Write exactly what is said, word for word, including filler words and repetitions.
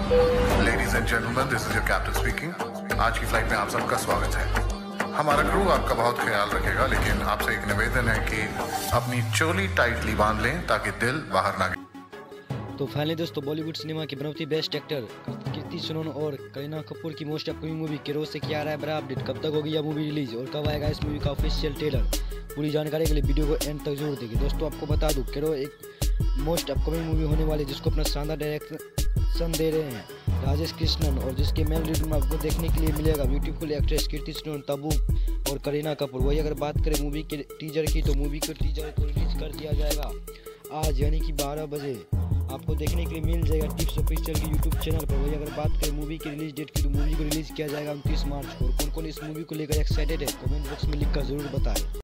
Ladies and gentleman, this is your captain speaking. आज की flight में आप सबका स्वागत है। हमारा क्रू आपका बहुत ख्याल रखेगा, लेकिन आपसे एक निवेदन है कि अपनी चोली टाइटली बांध लें ताकि दिल बाहर ना गिरे। तो फाइनली दोस्तों, बॉलीवुड सिनेमा की बनौती बेस्ट एक्टर कीर्ति सुनोन और करीना कपूर की मोस्ट अपकमिंग मूवी केरो से क्या आ रहा है बड़ा अपडेट, कब तक होगी यह मूवी रिलीज और कब आएगा इस मूवी का ऑफिशियल ट्रेलर, पूरी जानकारी के लिए वीडियो को एंड तक जरूर देखिए। दोस्तों आपको बता दूं, केरो एक मोस्ट अपकमिंग मूवी होने वाली है जिसको अपना शानदार डायरेक्शन दे रहे हैं राजेश कृष्णन, और जिसके मेन लीड में आपको देखने के लिए मिलेगा ब्यूटीफुल एक्ट्रेस कीर्ति सुनोन, तब्बू और करीना कपूर। वही अगर बात करें मूवी के टीजर की, तो मूवी के टीजर को रिलीज कर दिया जाएगा आज, यानी कि बारह बजे आपको देखने के लिए मिल जाएगा टिप्स ऑफिशियल के यूट्यूब चैनल पर। वही अगर बात करें मूवी की रिलीज डेट की, तो मूवी को रिलीज किया जाएगा उनतीस मार्च को। और कौन कौन इस मूवी को लेकर एक्साइटेड है, कमेंट बॉक्स में लिखकर जरूर बताएं।